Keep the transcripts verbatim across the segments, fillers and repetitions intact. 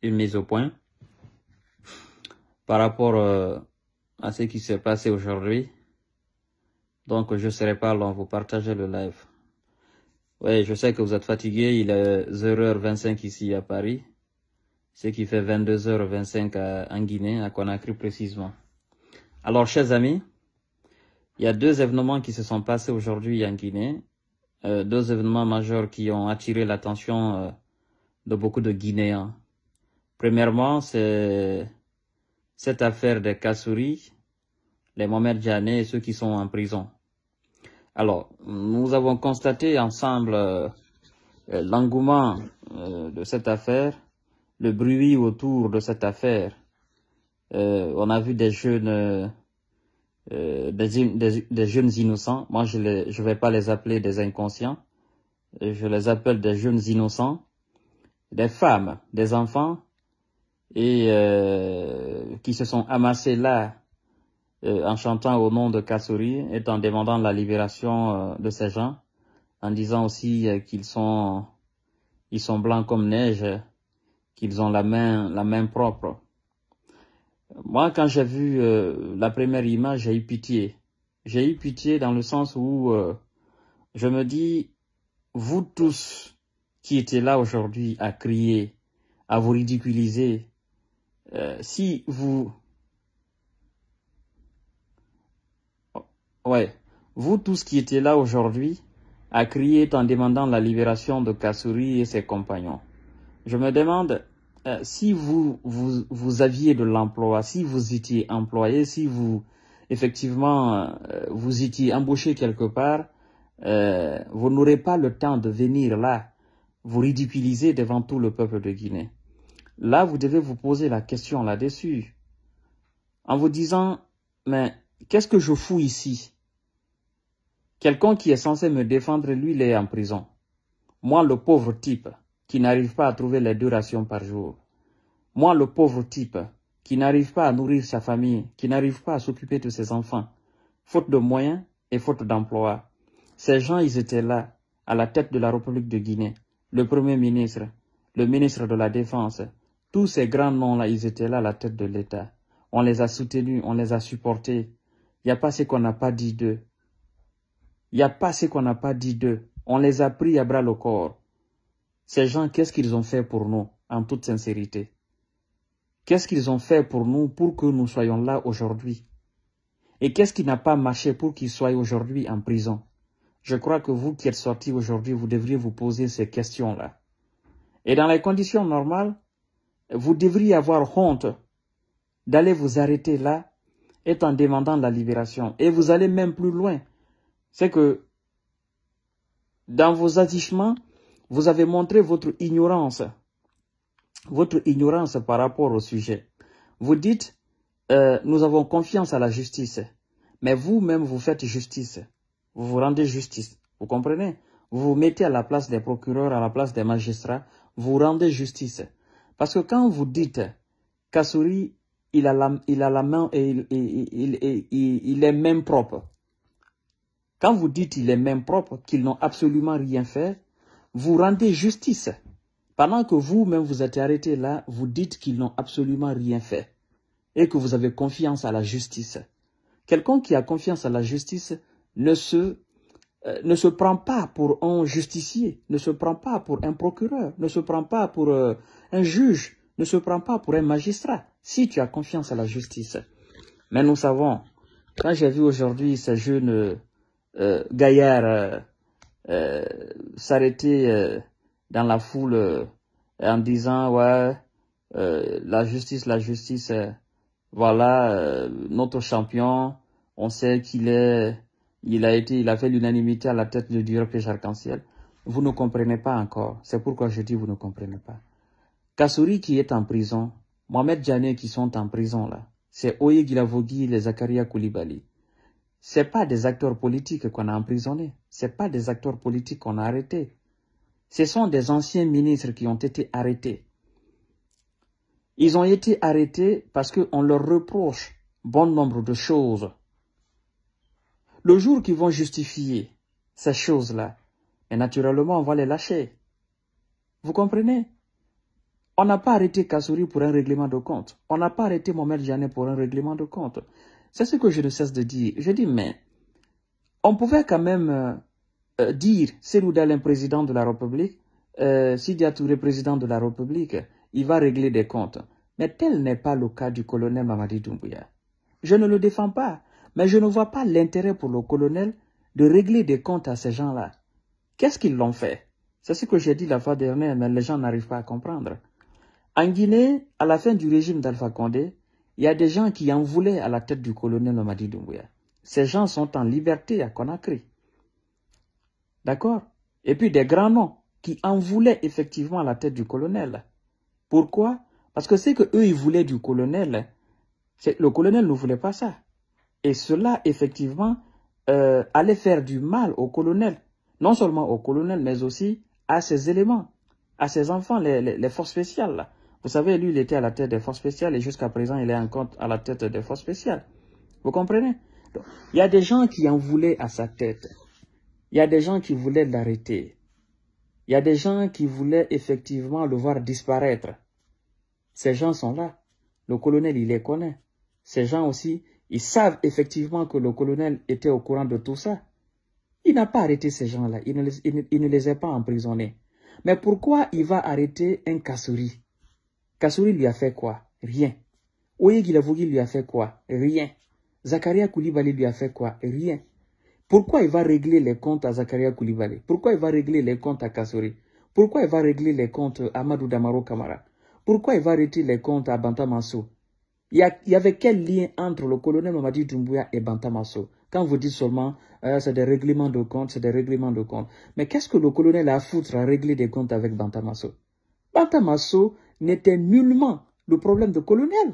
une mise au point par rapport euh, à ce qui s'est passé aujourd'hui. Donc, je ne serai pas long, vous partagez le live. Oui, je sais que vous êtes fatigué, il est zéro heure vingt-cinq ici à Paris, ce qui fait vingt-deux heures vingt-cinq à, en Guinée, à Conakry précisément. Alors, chers amis, il y a deux événements qui se sont passés aujourd'hui en Guinée, euh, deux événements majeurs qui ont attiré l'attention euh, de beaucoup de Guinéens. Premièrement, c'est cette affaire de Kassouri, les Mohamed Djane et ceux qui sont en prison. Alors, nous avons constaté ensemble euh, l'engouement euh, de cette affaire, le bruit autour de cette affaire. Euh, on a vu des jeunes, euh, des, des, des jeunes innocents. Moi, je ne je vais pas les appeler des inconscients. Je les appelle des jeunes innocents, des femmes, des enfants, et euh, qui se sont amassés là euh, en chantant au nom de Kassouri et en demandant la libération euh, de ces gens, en disant aussi euh, qu'ils sont, ils sont blancs comme neige, qu'ils ont la main, la main propre. Moi, quand j'ai vu euh, la première image, j'ai eu pitié. J'ai eu pitié dans le sens où euh, je me dis, vous tous qui étiez là aujourd'hui à crier, à vous ridiculiser, euh, si vous... Ouais, vous tous qui étiez là aujourd'hui à crier en demandant la libération de Kassouri et ses compagnons, je me demande euh, si vous, vous, vous aviez de l'emploi, si vous étiez employé, si vous, effectivement, euh, vous étiez embauché quelque part, euh, vous n'aurez pas le temps de venir là, vous ridiculiser devant tout le peuple de Guinée. Là, vous devez vous poser la question là-dessus, en vous disant, mais qu'est-ce que je fous ici? Quelqu'un qui est censé me défendre, lui, il est en prison. Moi, le pauvre type qui n'arrive pas à trouver les deux rations par jour. Moi, le pauvre type qui n'arrive pas à nourrir sa famille, qui n'arrive pas à s'occuper de ses enfants, faute de moyens et faute d'emploi. Ces gens, ils étaient là, à la tête de la République de Guinée. Le Premier ministre, le ministre de la Défense, tous ces grands noms-là, ils étaient là à la tête de l'État. On les a soutenus, on les a supportés. Il n'y a pas ce qu'on n'a pas dit d'eux. Il n'y a pas ce qu'on n'a pas dit d'eux. On les a pris à bras le corps. Ces gens, qu'est-ce qu'ils ont fait pour nous, en toute sincérité? Qu'est-ce qu'ils ont fait pour nous pour que nous soyons là aujourd'hui? Et qu'est-ce qui n'a pas marché pour qu'ils soient aujourd'hui en prison? Je crois que vous qui êtes sortis aujourd'hui, vous devriez vous poser ces questions-là. Et dans les conditions normales, vous devriez avoir honte d'aller vous arrêter là et en demandant la libération. Et vous allez même plus loin. C'est que dans vos agissements, vous avez montré votre ignorance, votre ignorance par rapport au sujet. Vous dites, euh, nous avons confiance à la justice, mais vous-même vous faites justice, vous vous rendez justice, vous comprenez? Vous vous mettez à la place des procureurs, à la place des magistrats, vous rendez justice. Parce que quand vous dites, Kassouri, il a la, il a la main et il, il, il, il, il, il est même propre. Quand vous dites il est même propre, qu'ils n'ont absolument rien fait, vous rendez justice. Pendant que vous-même vous êtes arrêté là, vous dites qu'ils n'ont absolument rien fait et que vous avez confiance à la justice. Quelqu'un qui a confiance à la justice ne se, euh, ne se prend pas pour un justicier, ne se prend pas pour un procureur, ne se prend pas pour euh, un juge, ne se prend pas pour un magistrat, si tu as confiance à la justice. Mais nous savons, quand j'ai vu aujourd'hui ces jeunes... Euh, gaillard euh, euh, s'arrêter euh, dans la foule euh, en disant ouais euh, la justice la justice euh, voilà euh, notre champion, on sait qu'il est il a été il a fait l'unanimité à la tête du repêche arc-en-ciel. Vous ne comprenez pas encore, c'est pourquoi je dis vous ne comprenez pas. Kassouri qui est en prison, Mohamed Djane qui sont en prison là, c'est Oye Guilavogui, les Zakaria Koulibaly. Ce pas des acteurs politiques qu'on a emprisonnés. Ce pas des acteurs politiques qu'on a arrêtés. Ce sont des anciens ministres qui ont été arrêtés. Ils ont été arrêtés parce qu'on leur reproche bon nombre de choses. Le jour qu'ils vont justifier ces choses-là, et naturellement, on va les lâcher. Vous comprenez? On n'a pas arrêté Kassouri pour un règlement de compte. On n'a pas arrêté Mohamed Jané pour un règlement de compte. C'est ce que je ne cesse de dire. Je dis, mais on pouvait quand même euh, euh, dire, Cellou Dalein, président de la République, euh, Sidya Touré, président de la République, il va régler des comptes. Mais tel n'est pas le cas du colonel Mamadi Doumbouya. Je ne le défends pas, mais je ne vois pas l'intérêt pour le colonel de régler des comptes à ces gens-là. Qu'est-ce qu'ils l'ont fait? C'est ce que j'ai dit la fois dernière, mais les gens n'arrivent pas à comprendre. En Guinée, à la fin du régime d'Alpha Condé, il y a des gens qui en voulaient à la tête du colonel Mamadi Doumbouya. Ces gens sont en liberté à Conakry. D'accord? Et puis des grands noms qui en voulaient effectivement à la tête du colonel. Pourquoi? Parce que c'est que eux ils voulaient du colonel. Le colonel ne voulait pas ça. Et cela, effectivement, euh, allait faire du mal au colonel. Non seulement au colonel, mais aussi à ses éléments, à ses enfants, les, les, les forces spéciales. Là. Vous savez, lui, il était à la tête des forces spéciales et jusqu'à présent, il est encore à la tête des forces spéciales. Vous comprenez? Donc, il y a des gens qui en voulaient à sa tête. Il y a des gens qui voulaient l'arrêter. Il y a des gens qui voulaient effectivement le voir disparaître. Ces gens sont là. Le colonel, il les connaît. Ces gens aussi, ils savent effectivement que le colonel était au courant de tout ça. Il n'a pas arrêté ces gens-là. Il ne, les, il, ne, il ne les a pas emprisonnés. Mais pourquoi il va arrêter un Kassouri? Kassouri lui a fait quoi? Rien. Oye Guilavogui lui a fait quoi? Rien. Zakaria Koulibaly lui a fait quoi? Rien. Pourquoi il va régler les comptes à Zakaria Koulibaly? Pourquoi il va régler les comptes à Kassouri? Pourquoi il va régler les comptes à Amadou Damaro Kamara? Pourquoi il va arrêter les comptes à Bantamasso? Il y, a, il y avait quel lien entre le colonel Mamadi Doumbouya et Bantamasso? Quand vous dites seulement, euh, c'est des règlements de comptes, c'est des règlements de comptes. Mais qu'est-ce que le colonel a à foutre à régler des comptes avec Bantamasso? Bantamasso n'était nullement le problème de colonel.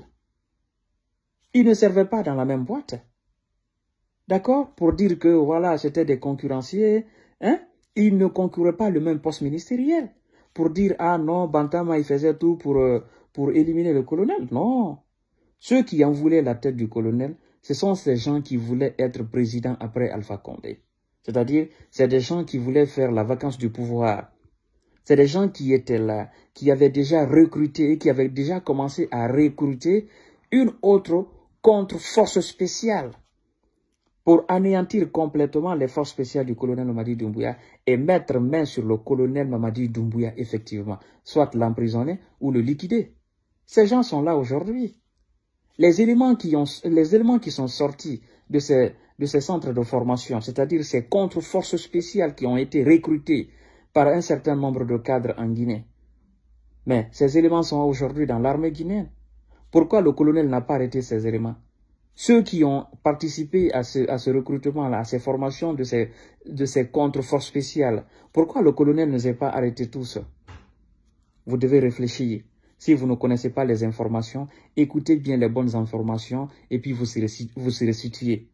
Ils ne servaient pas dans la même boîte. D'accord? Pour dire que, voilà, c'était des concurrenciers. Hein? Ils ne concouraient pas le même poste ministériel. Pour dire, ah non, Bantama, il faisait tout pour, euh, pour éliminer le colonel. Non. Ceux qui en voulaient la tête du colonel, ce sont ces gens qui voulaient être président après Alpha Condé. C'est-à-dire, c'est des gens qui voulaient faire la vacance du pouvoir. C'est des gens qui étaient là, qui avaient déjà recruté et qui avaient déjà commencé à recruter une autre contre-force spéciale pour anéantir complètement les forces spéciales du colonel Mamadi Doumbouya et mettre main sur le colonel Mamadi Doumbouya, effectivement, soit l'emprisonner ou le liquider. Ces gens sont là aujourd'hui. Les éléments qui ont, les éléments qui sont sortis de ces, de ces centres de formation, c'est-à-dire ces contre-forces spéciales qui ont été recrutés par un certain nombre de cadres en Guinée. Mais ces éléments sont aujourd'hui dans l'armée guinéenne. Pourquoi le colonel n'a pas arrêté ces éléments? Ceux qui ont participé à ce, à ce recrutement-là, à ces formations de ces, de ces contre-forces spéciales, pourquoi le colonel ne s'est pas arrêté tous? Vous devez réfléchir. Si vous ne connaissez pas les informations, écoutez bien les bonnes informations et puis vous serez, vous serez situé.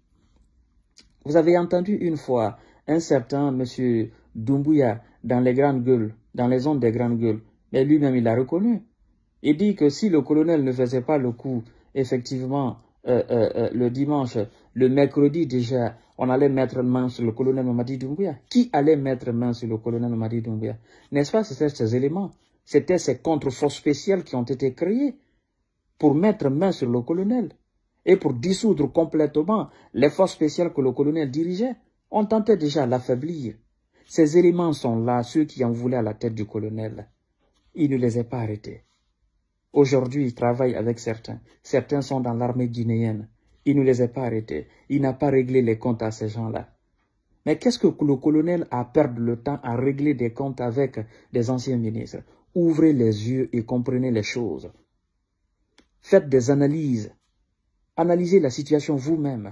Vous avez entendu une fois un certain monsieur Doumbouya dans les grandes gueules, dans les ondes des grandes gueules, mais lui-même il a reconnu. Il dit que si le colonel ne faisait pas le coup, effectivement, euh, euh, euh, le dimanche, le mercredi déjà, on allait mettre main sur le colonel Mamadi Doumbouya. Qui allait mettre main sur le colonel Mamadi Doumbouya? N'est-ce pas, c'était ces éléments? C'était ces contre-forces spéciales qui ont été créées pour mettre main sur le colonel et pour dissoudre complètement les forces spéciales que le colonel dirigeait. On tentait déjà à l'affaiblir. Ces éléments sont là, ceux qui en voulaient à la tête du colonel. Il ne les a pas arrêtés. Aujourd'hui, il travaille avec certains. Certains sont dans l'armée guinéenne. Il ne les a pas arrêtés. Il n'a pas réglé les comptes à ces gens-là. Mais qu'est-ce que le colonel a perdu le temps à régler des comptes avec des anciens ministres? Ouvrez les yeux et comprenez les choses. Faites des analyses. Analysez la situation vous-même.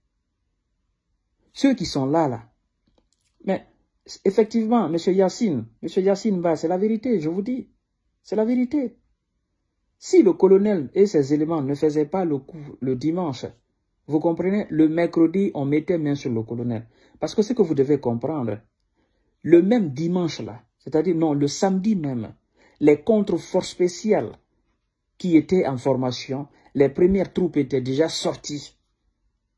Ceux qui sont là, là. Mais effectivement, M. Yassine, M. Yassine Ba, c'est la vérité, je vous dis. C'est la vérité. Si le colonel et ses éléments ne faisaient pas le coup le dimanche, vous comprenez, le mercredi, on mettait main sur le colonel. Parce que ce que vous devez comprendre, le même dimanche là, c'est-à-dire non, le samedi même, les contre-forces spéciales qui étaient en formation, les premières troupes étaient déjà sorties.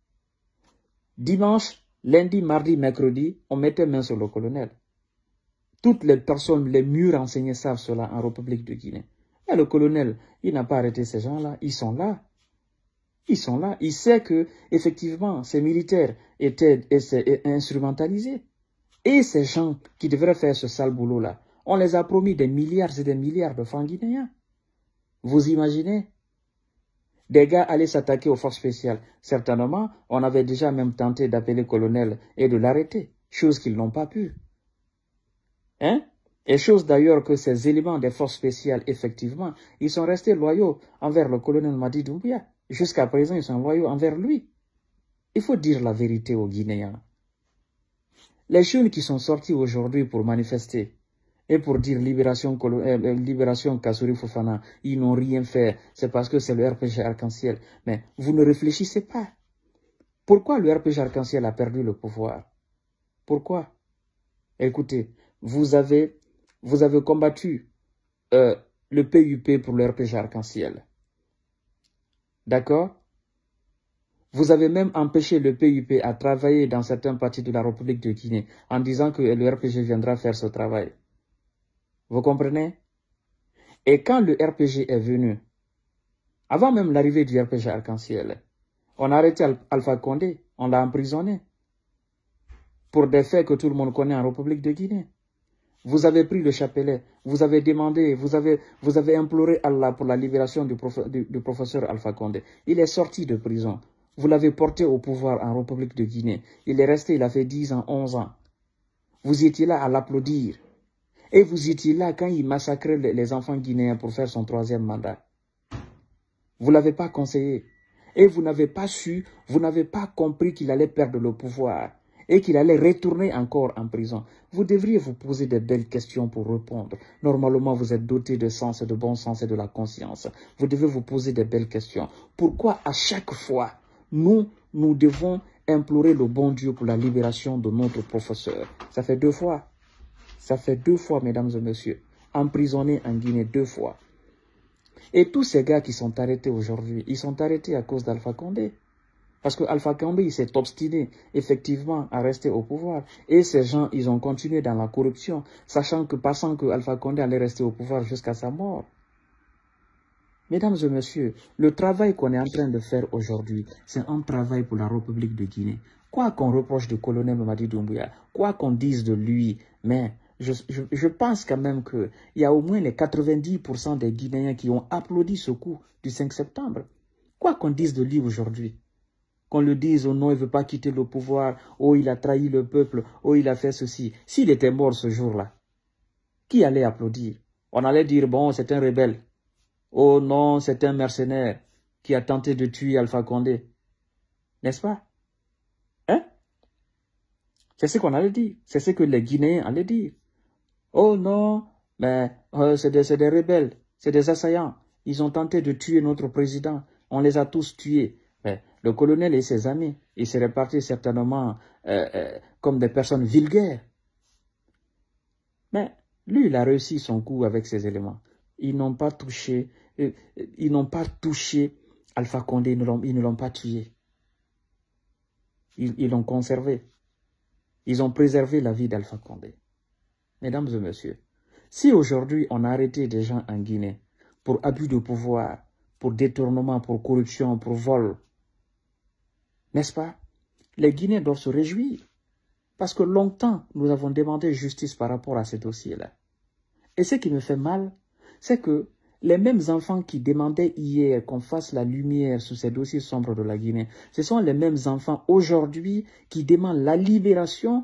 Dimanche, lundi, mardi, mercredi, on mettait main sur le colonel. Toutes les personnes les mieux renseignées savent cela en République de Guinée. Et le colonel, il n'a pas arrêté ces gens-là, ils sont là. Ils sont là. Il sait que, effectivement, ces militaires étaient, étaient instrumentalisés. Et ces gens qui devraient faire ce sale boulot-là, on les a promis des milliards et des milliards de francs guinéens. Vous imaginez? Des gars allaient s'attaquer aux forces spéciales. Certainement, on avait déjà même tenté d'appeler le colonel et de l'arrêter, chose qu'ils n'ont pas pu. Hein? Et chose d'ailleurs que ces éléments des forces spéciales, effectivement, ils sont restés loyaux envers le colonel Madi Doumbouya. Jusqu'à présent, ils sont loyaux envers lui. Il faut dire la vérité aux Guinéens. Les jeunes qui sont sortis aujourd'hui pour manifester et pour dire libération, euh, libération Kassouri Fofana, ils n'ont rien fait. C'est parce que c'est le R P G Arc-en-Ciel. Mais vous ne réfléchissez pas. Pourquoi le R P G Arc-en-Ciel a perdu le pouvoir? Pourquoi? Écoutez, vous avez, vous avez combattu euh, le P U P pour le R P G Arc-en-Ciel. D'accord? Vous avez même empêché le P U P à travailler dans certaines parties de la République de Guinée en disant que le R P G viendra faire ce travail. Vous comprenez? Et quand le R P G est venu, avant même l'arrivée du R P G Arc-en-Ciel, on a arrêté Alpha Condé, on l'a emprisonné pour des faits que tout le monde connaît en République de Guinée. Vous avez pris le chapelet, vous avez demandé, vous avez, vous avez imploré Allah pour la libération du, prof, du, du professeur Alpha Condé. Il est sorti de prison. Vous l'avez porté au pouvoir en République de Guinée. Il est resté, il a fait dix ans, onze ans. Vous étiez là à l'applaudir. Et vous étiez là quand il massacrait les enfants guinéens pour faire son troisième mandat. Vous ne l'avez pas conseillé. Et vous n'avez pas su, vous n'avez pas compris qu'il allait perdre le pouvoir et qu'il allait retourner encore en prison. Vous devriez vous poser de belles questions pour répondre. Normalement, vous êtes doté de sens, de bon sens et de la conscience. Vous devez vous poser de belles questions. Pourquoi à chaque fois, nous, nous devons implorer le bon Dieu pour la libération de notre professeur? Ça fait deux fois. Ça fait deux fois, mesdames et messieurs. Emprisonné en Guinée deux fois. Et tous ces gars qui sont arrêtés aujourd'hui, ils sont arrêtés à cause d'Alpha Condé. Parce que Alpha Condé, il s'est obstiné, effectivement, à rester au pouvoir. Et ces gens, ils ont continué dans la corruption, sachant que, pensant que Alpha Condé allait rester au pouvoir jusqu'à sa mort. Mesdames et messieurs, le travail qu'on est en train de faire aujourd'hui, c'est un travail pour la République de Guinée. Quoi qu'on reproche du colonel Mamadi Doumbouya, quoi qu'on dise de lui, mais je, je, je pense quand même qu'il y a au moins les quatre-vingt-dix pour cent des Guinéens qui ont applaudi ce coup du cinq septembre. Quoi qu'on dise de lui aujourd'hui, qu'on le dise, oh non, il ne veut pas quitter le pouvoir, oh il a trahi le peuple, oh il a fait ceci. S'il était mort ce jour-là, qui allait applaudir? On allait dire, bon, c'est un rebelle. Oh non, c'est un mercenaire qui a tenté de tuer Alpha Condé. N'est-ce pas? Hein? C'est ce qu'on allait dire. C'est ce que les Guinéens allaient dire. Oh non, mais euh, c'est des, des rebelles, c'est des assaillants. Ils ont tenté de tuer notre président. On les a tous tués. Mais le colonel et ses amis, ils se répartissent certainement euh, euh, comme des personnes vulgaires. Mais lui, il a réussi son coup avec ces éléments. Ils n'ont pas touché, euh, ils n'ont pas touché Alpha Condé, ils ne l'ont pas tué. Ils l'ont conservé. Ils ont préservé la vie d'Alpha Condé. Mesdames et messieurs, si aujourd'hui on a arrêté des gens en Guinée pour abus de pouvoir, pour détournement, pour corruption, pour vol, n'est-ce pas? Les Guinéens doivent se réjouir. Parce que longtemps, nous avons demandé justice par rapport à ces dossiers-là. Et ce qui me fait mal, c'est que les mêmes enfants qui demandaient hier qu'on fasse la lumière sur ces dossiers sombres de la Guinée, ce sont les mêmes enfants aujourd'hui qui demandent la libération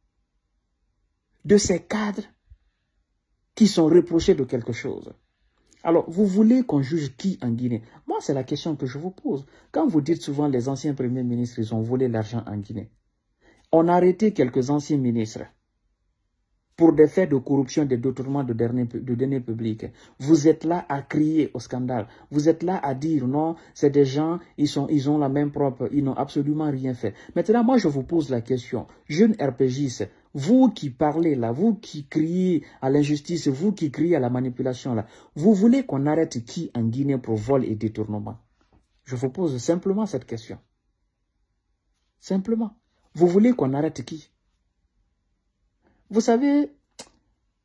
de ces cadres qui sont reprochés de quelque chose. Alors, vous voulez qu'on juge qui en Guinée? Moi, c'est la question que je vous pose. Quand vous dites souvent les anciens premiers ministres, ils ont volé l'argent en Guinée. On a arrêté quelques anciens ministres pour des faits de corruption, de détournement de deniers publics. Vous êtes là à crier au scandale. Vous êtes là à dire non, c'est des gens, ils, sont, ils ont la main propre, ils n'ont absolument rien fait. Maintenant, moi, je vous pose la question. Jeunes RPGistes, vous qui parlez là, vous qui criez à l'injustice, vous qui criez à la manipulation là, vous voulez qu'on arrête qui en Guinée pour vol et détournement? Je vous pose simplement cette question. Simplement. Vous voulez qu'on arrête qui? Vous savez,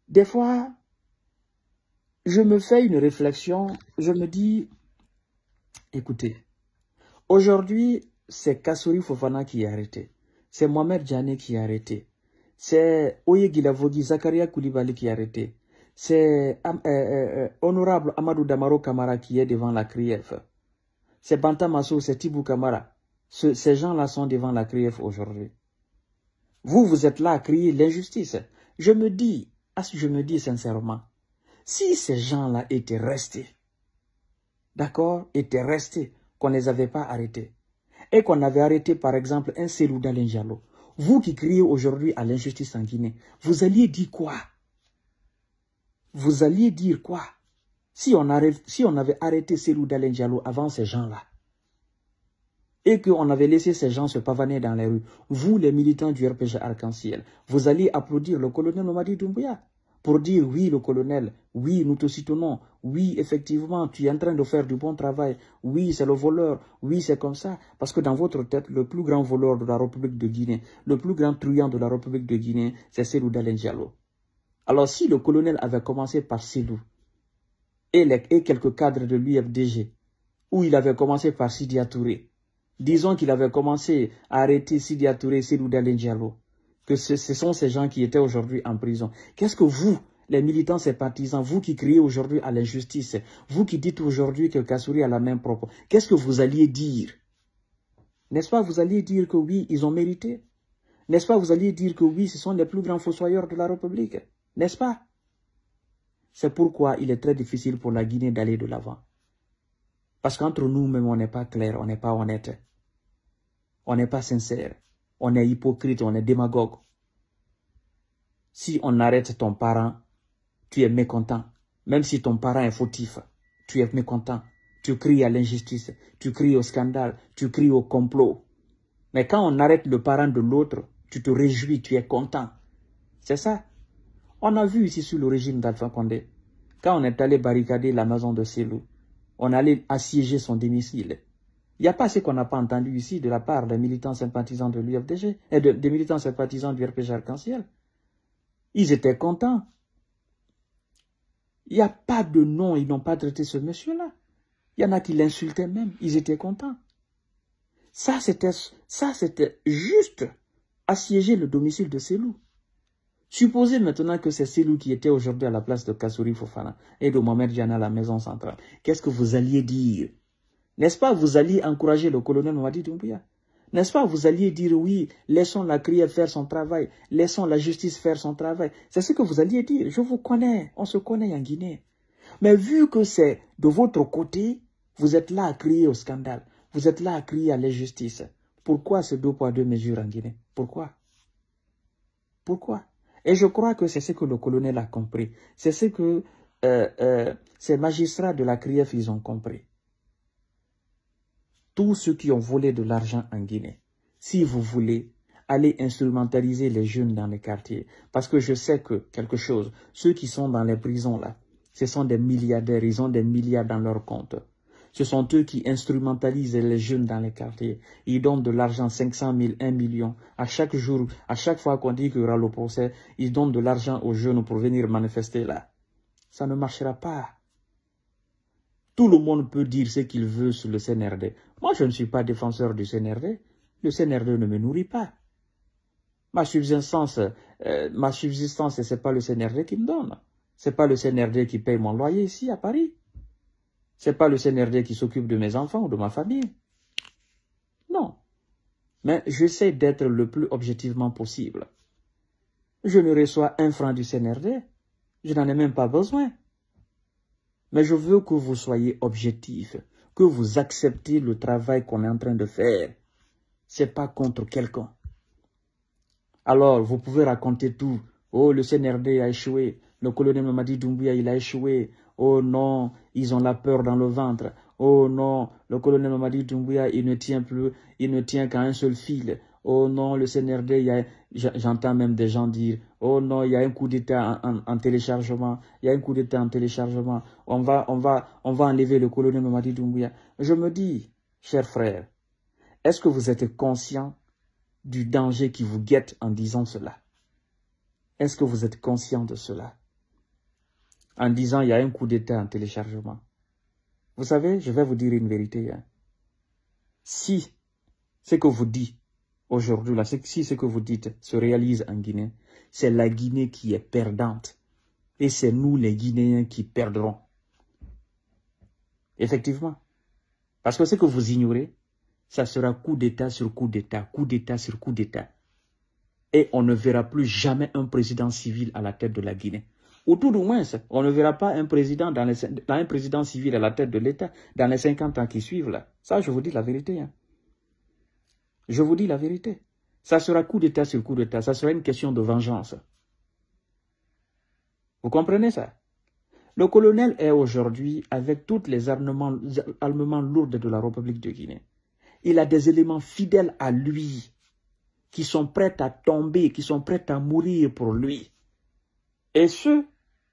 Des fois, je me fais une réflexion, je me dis, écoutez, aujourd'hui, c'est Kassory Fofana qui est arrêté, c'est Mohamed Djane qui est arrêté, c'est Oye Guilavogi, Zakaria Koulibaly qui est arrêté, c'est euh, euh, honorable Amadou Damaro Kamara qui est devant la C R I E F, c'est Banta Masso, c'est Tibou Kamara. Ce, ces gens-là sont devant la C R I E F aujourd'hui. Vous, vous êtes là à crier l'injustice. Je me dis, je me dis sincèrement, si ces gens-là étaient restés, d'accord, étaient restés, qu'on ne les avait pas arrêtés, et qu'on avait arrêté par exemple un Cellou Dalein Diallo, vous qui criez aujourd'hui à l'injustice en Guinée, vous alliez dire quoi? Vous alliez dire quoi? Si on, arrête, si on avait arrêté Cellou Dalein Diallo avant ces gens-là, et qu'on avait laissé ces gens se pavaner dans les rues, vous, les militants du R P G Arc-en-Ciel, vous alliez applaudir le colonel Mamadi Doumbouya pour dire oui, le colonel, oui, nous te soutenons, oui, effectivement, tu es en train de faire du bon travail, oui, c'est le voleur, oui, c'est comme ça. Parce que dans votre tête, le plus grand voleur de la République de Guinée, le plus grand truand de la République de Guinée, c'est Cellou Dalein Diallo. Alors si le colonel avait commencé par Cellou et, les, et quelques cadres de l'U F D G, où il avait commencé par Sidya Touré, disons qu'il avait commencé à arrêter Sidya Touré et Cellou Dalein Diallo, que ce, ce sont ces gens qui étaient aujourd'hui en prison. Qu'est-ce que vous, les militants, ces partisans, vous qui criez aujourd'hui à l'injustice, vous qui dites aujourd'hui que Kassory a la main propre, qu'est-ce que vous alliez dire? N'est-ce pas, vous alliez dire que oui, ils ont mérité? N'est-ce pas, vous alliez dire que oui, ce sont les plus grands fossoyeurs de la République? N'est-ce pas? C'est pourquoi il est très difficile pour la Guinée d'aller de l'avant. Parce qu'entre nous-mêmes, on n'est pas clair, on n'est pas honnête. On n'est pas sincère. On est hypocrite, on est démagogue. Si on arrête ton parent, tu es mécontent. Même si ton parent est fautif, tu es mécontent. Tu cries à l'injustice, tu cries au scandale, tu cries au complot. Mais quand on arrête le parent de l'autre, tu te réjouis, tu es content. C'est ça. On a vu ici sur le régime d'Alpha Condé, quand on est allé barricader la maison de Cellou, on allait assiéger son domicile. Il n'y a pas ce qu'on n'a pas entendu ici de la part des militants sympathisants de l'U F D G et de, des militants sympathisants du R P G Arc-en-Ciel. Ils étaient contents. Il n'y a pas de nom, ils n'ont pas traité ce monsieur-là. Il y en a qui l'insultaient même, ils étaient contents. Ça, c'était ça, c'était juste assiéger le domicile de Cellou. Supposez maintenant que c'est Cellou qui était aujourd'hui à la place de Kassory Fofana et de Mohamed Djane à la maison centrale. Qu'est-ce que vous alliez dire? N'est-ce pas, vous alliez encourager le colonel Mamadi Doumbouya? N'est-ce pas, vous alliez dire oui, laissons la C R I E F faire son travail, laissons la justice faire son travail. C'est ce que vous alliez dire. Je vous connais, on se connaît en Guinée. Mais vu que c'est de votre côté, vous êtes là à crier au scandale, vous êtes là à crier à l'injustice. Pourquoi ces deux poids, deux mesures en Guinée? Pourquoi? Pourquoi? Et je crois que c'est ce que le colonel a compris. C'est ce que euh, euh, ces magistrats de la C R I E F, ils ont compris. Tous ceux qui ont volé de l'argent en Guinée, si vous voulez, allez instrumentaliser les jeunes dans les quartiers. Parce que je sais que quelque chose, ceux qui sont dans les prisons là, ce sont des milliardaires, ils ont des milliards dans leur compte. Ce sont eux qui instrumentalisent les jeunes dans les quartiers. Ils donnent de l'argent, cinq cent mille, un million. À chaque jour, à chaque fois qu'on dit qu'il y aura le procès, ils donnent de l'argent aux jeunes pour venir manifester là. Ça ne marchera pas. Tout le monde peut dire ce qu'il veut sur le C N R D. Moi, je ne suis pas défenseur du C N R D. Le C N R D ne me nourrit pas. Ma subsistance, euh, ma subsistance, ce n'est pas le C N R D qui me donne. Ce n'est pas le C N R D qui paye mon loyer ici à Paris. Ce n'est pas le C N R D qui s'occupe de mes enfants ou de ma famille. Non. Mais j'essaie d'être le plus objectivement possible. Je ne reçois un franc du C N R D. Je n'en ai même pas besoin. Mais je veux que vous soyez objectif, que vous acceptez le travail qu'on est en train de faire. Ce n'est pas contre quelqu'un. Alors, vous pouvez raconter tout. Oh, le C N R D a échoué. Le colonel Mamadi Doumbouya, il a échoué. Oh non, ils ont la peur dans le ventre. Oh non, le colonel Mamadi Doumbouya, il ne tient plus, il ne tient qu'à un seul fil. Oh non, le C N R D, j'entends même des gens dire, oh non, il y a un coup d'État en, en, en téléchargement, il y a un coup d'État en téléchargement, on va, on, va, on va enlever le colonel Mamadi Doumbouya. Je me dis, chers frères, est-ce que vous êtes conscients du danger qui vous guette en disant cela? Est-ce que vous êtes conscient de cela? en disant il y a un coup d'État en téléchargement. Vous savez, je vais vous dire une vérité. Hein. Si ce que vous dites aujourd'hui, là, si ce que vous dites se réalise en Guinée, c'est la Guinée qui est perdante. Et c'est nous les Guinéens qui perdrons. Effectivement. Parce que ce que vous ignorez, ça sera coup d'État sur coup d'État, coup d'État sur coup d'État. Et on ne verra plus jamais un président civil à la tête de la Guinée. Ou tout du moins, on ne verra pas un président, dans les, un président civil à la tête de l'État dans les cinquante ans qui suivent là. Ça, je vous dis la vérité. Hein. Je vous dis la vérité. Ça sera coup d'État sur coup d'État. Ça sera une question de vengeance. Vous comprenez ça? Le colonel est aujourd'hui avec tous les armements, armements lourds de la République de Guinée. Il a des éléments fidèles à lui qui sont prêts à tomber, qui sont prêts à mourir pour lui. Et ceux,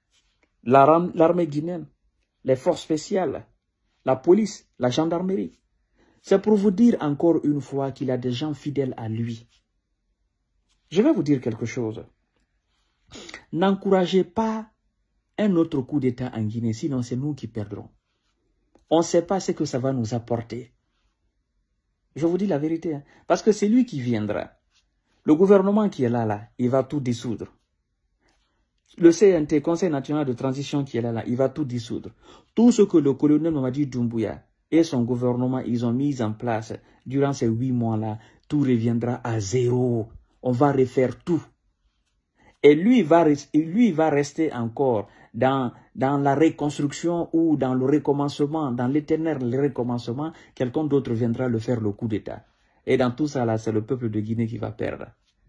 l'armée guinéenne, les forces spéciales, la police, la gendarmerie, c'est pour vous dire encore une fois qu'il a des gens fidèles à lui. Je vais vous dire quelque chose. N'encouragez pas un autre coup d'État en Guinée, sinon c'est nous qui perdrons. On ne sait pas ce que ça va nous apporter. Je vous dis la vérité, hein, parce que c'est lui qui viendra. Le gouvernement qui est là, là, il va tout dissoudre. Le C N T, Conseil national de transition qui est là, là, il va tout dissoudre. Tout ce que le colonel Mamadi Doumbouya et son gouvernement, ils ont mis en place durant ces huit mois-là, tout reviendra à zéro. On va refaire tout. Et lui va, lui va rester encore dans, dans la reconstruction ou dans le recommencement, dans l'éternel recommencement. Quelqu'un d'autre viendra le faire le coup d'État. Et dans tout ça, là, c'est le peuple de Guinée qui va perdre.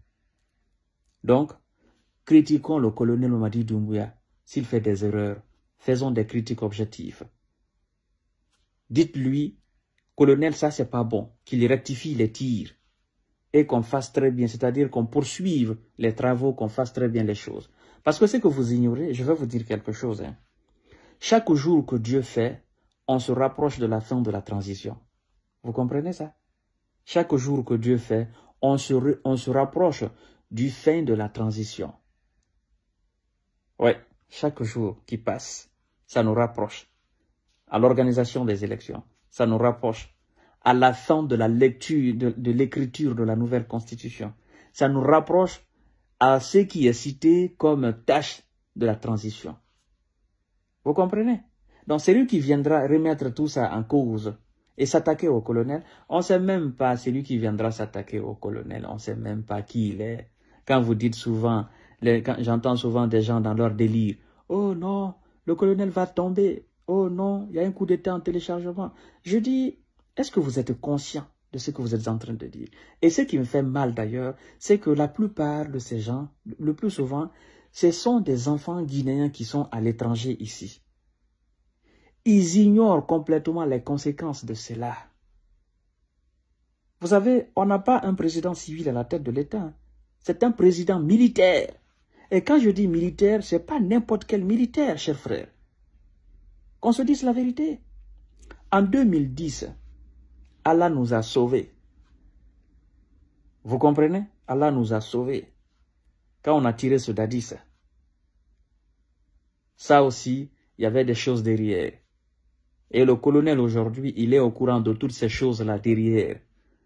Donc, critiquons le colonel Mamadi Doumbouya. S'il fait des erreurs, faisons des critiques objectives. Dites-lui, colonel, ça c'est pas bon, qu'il rectifie les tirs. Et qu'on fasse très bien, c'est-à-dire qu'on poursuive les travaux, qu'on fasse très bien les choses. Parce que ce que vous ignorez, je vais vous dire quelque chose. Hein. Chaque jour que Dieu fait, on se rapproche de la fin de la transition. Vous comprenez ça? Chaque jour que Dieu fait, on se, on se rapproche du fin de la transition. Oui, chaque jour qui passe, ça nous rapproche à l'organisation des élections. Ça nous rapproche à la fin de la lecture, de, de l'écriture de la nouvelle constitution. Ça nous rapproche à ce qui est cité comme tâche de la transition. Vous comprenez? Donc c'est lui qui viendra remettre tout ça en cause et s'attaquer au colonel. On ne sait même pas, c'est lui qui viendra s'attaquer au colonel. On ne sait même pas qui il est. Quand vous dites souvent, j'entends souvent des gens dans leur délire, « Oh non, le colonel va tomber. Oh non, il y a un coup d'État en téléchargement. » Je dis, est-ce que vous êtes conscient de ce que vous êtes en train de dire? Et ce qui me fait mal d'ailleurs, c'est que la plupart de ces gens, le plus souvent, ce sont des enfants guinéens qui sont à l'étranger ici. Ils ignorent complètement les conséquences de cela. Vous savez, on n'a pas un président civil à la tête de l'État. C'est un président militaire. Et quand je dis militaire, ce n'est pas n'importe quel militaire, chers frères. Qu'on se dise la vérité. En deux mille dix, Allah nous a sauvés. Vous comprenez? Allah nous a sauvés. Quand on a tiré ce Dadis, ça aussi, il y avait des choses derrière. Et le colonel aujourd'hui, il est au courant de toutes ces choses-là derrière.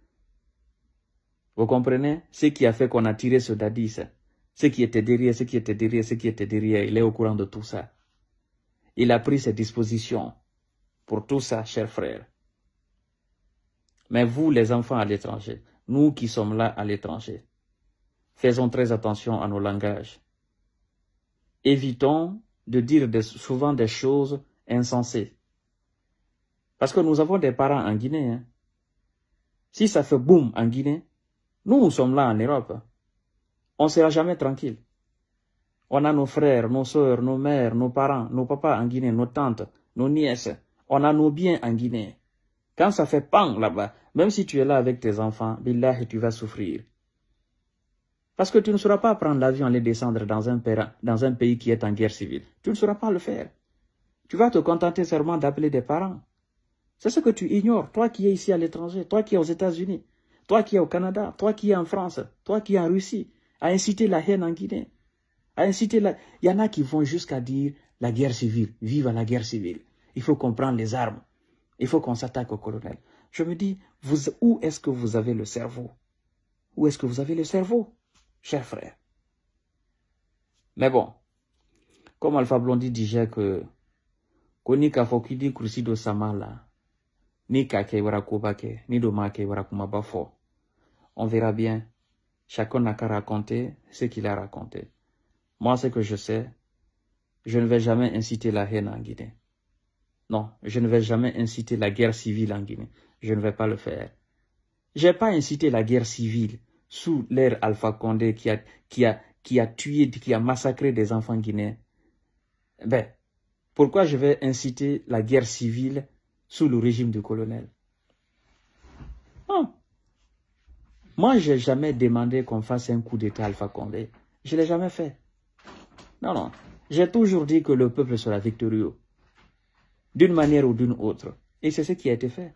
Vous comprenez? Ce qui a fait qu'on a tiré ce Dadis, ce qui était derrière, ce qui était derrière, ce qui était derrière, il est au courant de tout ça. Il a pris ses dispositions pour tout ça, chers frères. Mais vous, les enfants à l'étranger, nous qui sommes là à l'étranger, faisons très attention à nos langages. Évitons de dire des, souvent des choses insensées. Parce que nous avons des parents en Guinée. Hein. Si ça fait boum en Guinée, nous, nous sommes là en Europe. On ne sera jamais tranquille. On a nos frères, nos soeurs, nos mères, nos parents, nos papas en Guinée, nos tantes, nos nièces. On a nos biens en Guinée. Quand ça fait pang là-bas, même si tu es là avec tes enfants, billah, tu vas souffrir. Parce que tu ne sauras pas prendre l'avion et aller descendre dans un, dans un pays qui est en guerre civile. Tu ne sauras pas le faire. Tu vas te contenter seulement d'appeler des parents. C'est ce que tu ignores, toi qui es ici à l'étranger, toi qui es aux États-Unis, toi qui es au Canada, toi qui es en France, toi qui es en Russie, à inciter la haine en Guinée. À inciter la... Il y en a qui vont jusqu'à dire la guerre civile, vive la guerre civile. Il faut qu'on prenne les armes. Il faut qu'on s'attaque au colonel. Je me dis, vous, où est-ce que vous avez le cerveau? Où est-ce que vous avez le cerveau, cher frère? Mais bon, comme Alpha Blondy disait que Koni Kafokidi Krusido Samala, ni Kake Warakubake, ni Domake Warakumabafo. On verra bien. Chacun n'a qu'à raconter ce qu'il a raconté. Moi, ce que je sais, je ne vais jamais inciter la haine en Guinée. Non, je ne vais jamais inciter la guerre civile en Guinée. Je ne vais pas le faire. Je n'ai pas incité la guerre civile sous l'ère Alpha Condé qui a, qui, a, qui a tué, qui a massacré des enfants guinéens. Ben, pourquoi je vais inciter la guerre civile sous le régime du colonel? Non. Moi, je n'ai jamais demandé qu'on fasse un coup d'État Alpha Condé. Je ne l'ai jamais fait. Non, non. J'ai toujours dit que le peuple sera victorieux. D'une manière ou d'une autre. Et c'est ce qui a été fait.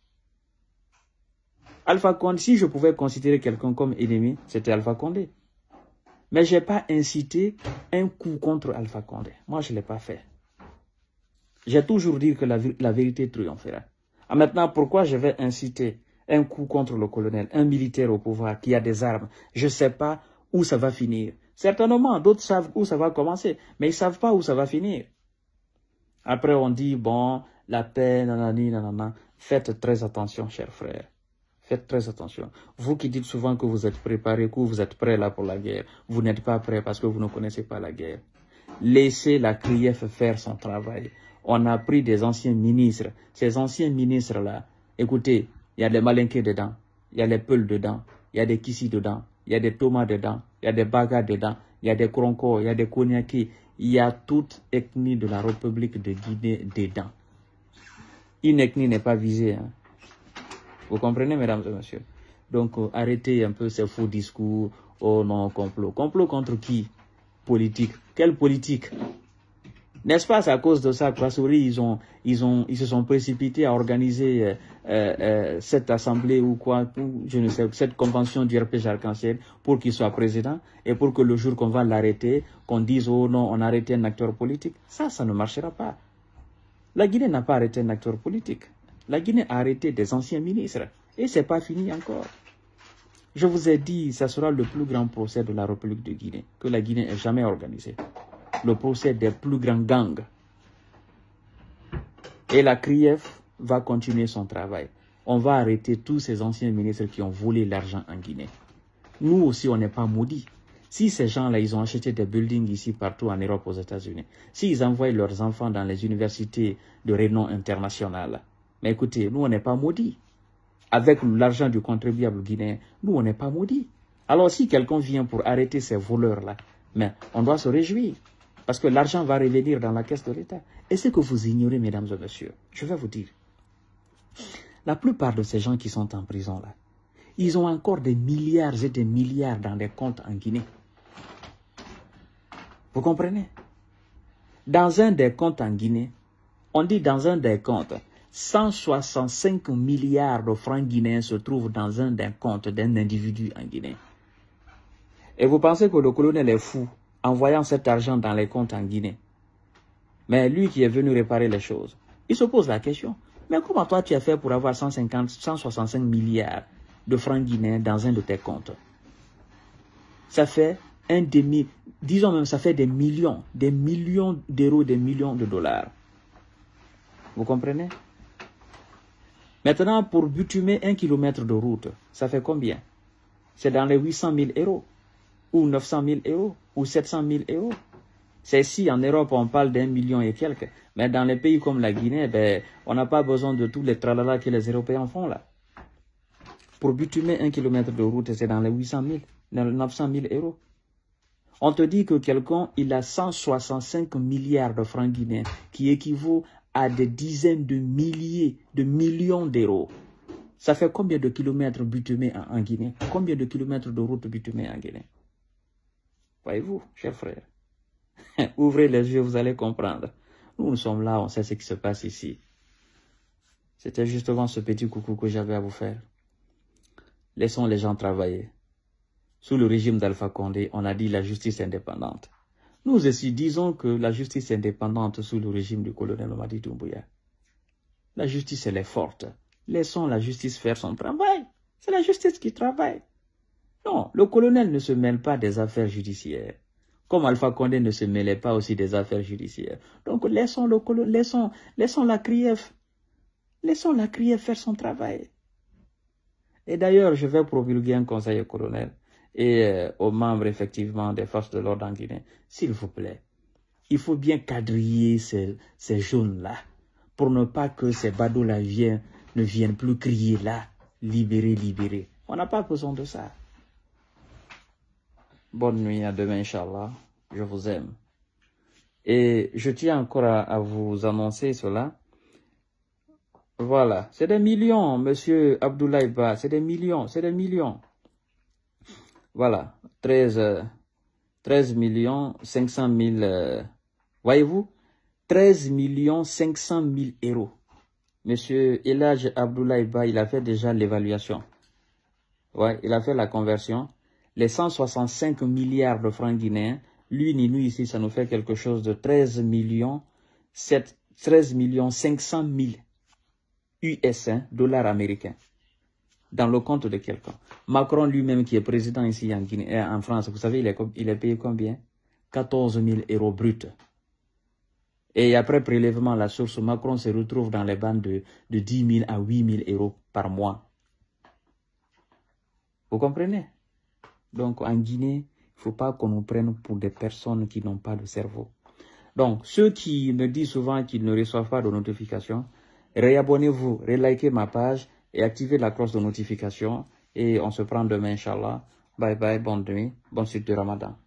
Alpha Condé, si je pouvais considérer quelqu'un comme ennemi, c'était Alpha Condé. Mais je n'ai pas incité un coup contre Alpha Condé. Moi, je ne l'ai pas fait. J'ai toujours dit que la, la vérité triomphera. Ah, maintenant, pourquoi je vais inciter un coup contre le colonel, un militaire au pouvoir qui a des armes? Je ne sais pas où ça va finir. Certainement, d'autres savent où ça va commencer, mais ils ne savent pas où ça va finir. Après, on dit, bon, la paix, nanani, nanana. Faites très attention, chers frères. Faites très attention. Vous qui dites souvent que vous êtes préparés, que vous êtes prêts là pour la guerre, vous n'êtes pas prêts parce que vous ne connaissez pas la guerre. Laissez la C R I E F faire son travail. On a pris des anciens ministres. Ces anciens ministres-là, écoutez, il y a des malinqués dedans, il y a des Peuls dedans, il y a des Kissi dedans, il y a des Thomas dedans, il y a des Baga dedans, il y a des Kronko, il y a des Konyaki, il y a toute ethnie de la République de Guinée dedans. Une ethnie n'est pas visée. Hein. Vous comprenez, mesdames et messieurs? Donc, euh, arrêtez un peu ces faux discours. Oh non, complot. Complot contre qui? Politique. Quelle politique? N'est-ce pas, c'est à cause de ça que Kassouri, ils, ont, ils, ont, ils se sont précipités à organiser euh, euh, cette assemblée ou quoi, ou, je ne sais, cette convention du R P G Arc-en-Ciel pour qu'il soit président et pour que le jour qu'on va l'arrêter, qu'on dise, oh non, on a arrêté un acteur politique. Ça, ça ne marchera pas. La Guinée n'a pas arrêté un acteur politique. La Guinée a arrêté des anciens ministres. Et ce n'est pas fini encore. Je vous ai dit, ça sera le plus grand procès de la République de Guinée que la Guinée ait jamais organisé. Le procès des plus grands gangs. Et la C R I E F va continuer son travail. On va arrêter tous ces anciens ministres qui ont volé l'argent en Guinée. Nous aussi, on n'est pas maudits. Si ces gens-là, ils ont acheté des buildings ici, partout en Europe, aux États-Unis, s'ils envoient leurs enfants dans les universités de renom international, mais écoutez, nous, on n'est pas maudits. Avec l'argent du contribuable guinéen, nous, on n'est pas maudits. Alors, si quelqu'un vient pour arrêter ces voleurs-là, mais on doit se réjouir. Parce que l'argent va revenir dans la caisse de l'État. Et ce que vous ignorez, mesdames et messieurs, je vais vous dire. La plupart de ces gens qui sont en prison là, ils ont encore des milliards et des milliards dans des comptes en Guinée. Vous comprenez? Dans un des comptes en Guinée, on dit dans un des comptes, cent soixante-cinq milliards de francs guinéens se trouvent dans un des comptes d'un individu en Guinée. Et vous pensez que le colonel est fou en voyant cet argent dans les comptes en Guinée? Mais lui qui est venu réparer les choses, il se pose la question, mais comment toi tu as fait pour avoir cent cinquante, cent soixante-cinq milliards de francs guinéens dans un de tes comptes? Ça fait un demi, disons même ça fait des millions, des millions d'euros, des millions de dollars. Vous comprenez? Maintenant, pour bitumer un kilomètre de route, ça fait combien? C'est dans les huit cent mille euros, ou neuf cent mille euros, ou sept cent mille euros. C'est ici, en Europe, on parle d'un million et quelques. Mais dans les pays comme la Guinée, ben, on n'a pas besoin de tous les tralala que les Européens font là. Pour bitumer un kilomètre de route, c'est dans les huit cent mille, neuf cent mille euros. On te dit que quelqu'un, il a cent soixante-cinq milliards de francs guinéens, qui équivaut à des dizaines de milliers, de millions d'euros. Ça fait combien de kilomètres bitumés en, en Guinée? Combien de kilomètres de route bitumés en Guinée? Voyez-vous, chers frères, ouvrez les yeux, vous allez comprendre. Nous, nous sommes là, on sait ce qui se passe ici. C'était justement ce petit coucou que j'avais à vous faire. Laissons les gens travailler. Sous le régime d'Alpha Condé, on a dit la justice indépendante. Nous aussi disons que la justice est indépendante sous le régime du colonel Mamadi Doumbouya. La justice, elle est forte. Laissons la justice faire son travail. C'est la justice qui travaille. Non, le colonel ne se mêle pas des affaires judiciaires. Comme Alpha Condé ne se mêlait pas aussi des affaires judiciaires. Donc laissons, le colonel, laissons, laissons la C R I E F. Laissons la C R I E F faire son travail. Et d'ailleurs, je vais promulguer un conseil au colonel et euh, aux membres effectivement des forces de l'ordre en Guinée. S'il vous plaît, il faut bien quadriller ces, ces jaunes-là pour ne pas que ces badauds-là viennent, ne viennent plus crier là, libérez, libérez. On n'a pas besoin de ça. Bonne nuit, à demain, Inch'Allah. Je vous aime. Et je tiens encore à, à vous annoncer cela. Voilà, c'est des millions, monsieur Abdoulaye Ba, c'est des millions, c'est des millions. Voilà, treize, treize millions cinq cent mille, euh, voyez-vous, treize millions cinq cent mille euros. Monsieur Elhadj Abdoulaye Ba, il a fait déjà l'évaluation. Ouais, il a fait la conversion. Les cent soixante-cinq milliards de francs guinéens, lui ni nous ici, ça nous fait quelque chose de treize millions cinq cent mille U S, hein, dollars américains, dans le compte de quelqu'un. Macron lui-même, qui est président ici en, Guinée, en France, vous savez, il est, il est payé combien? quatorze mille euros bruts. Et après prélèvement à la source, Macron se retrouve dans les bandes de, de dix mille à huit mille euros par mois. Vous comprenez? Donc en Guinée, il ne faut pas qu'on nous prenne pour des personnes qui n'ont pas de cerveau. Donc ceux qui me disent souvent qu'ils ne reçoivent pas de notifications, réabonnez-vous, relikez ma page et activez la cloche de notification. Et on se prend demain, Inch'Allah. Bye bye, bonne nuit, bonne suite de Ramadan.